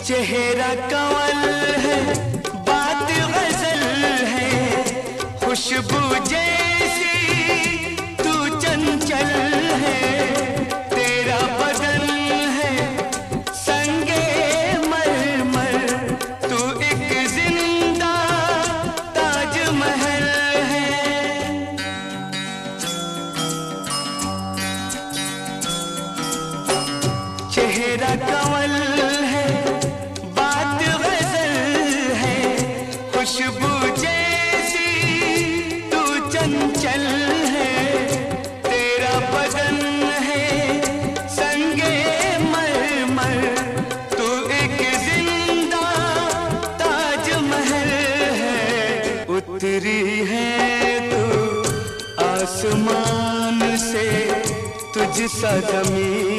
चेहरा कंवल है, बात गजल है, खुशबू जैसी तू चंचल है, तेरा बदन है संगे मरमर, तू एक जिंदा ताजमहल है। चेहरा कंवल है, बात गजल है, खुशबू जैसी तू चंचल है, तेरा बदन है संगे मरमर, तू एक जिंदा ताजमहल है। उतरी है तू आसमान से, तुझ सा ज़मीं